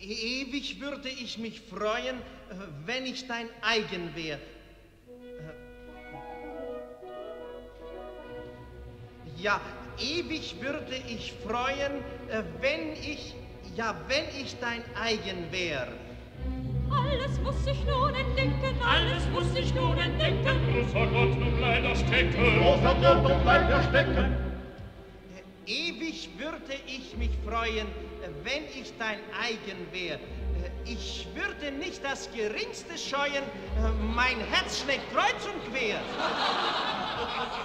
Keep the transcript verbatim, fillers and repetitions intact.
Ewig würde ich mich freuen, wenn ich dein eigen wär. Ja, ewig würde ich freuen, wenn ich, ja, wenn ich dein eigen wär. Alles muss sich nun entdecken, alles muss sich nun entdecken. Großer Gott, nun bleib er stecken. Großer Gott, nun bleib er stecken. Ewig würde ich mich freuen, wenn ich dein eigen wär. Ich würde nicht das Geringste scheuen, mein Herz schlägt kreuz und quer.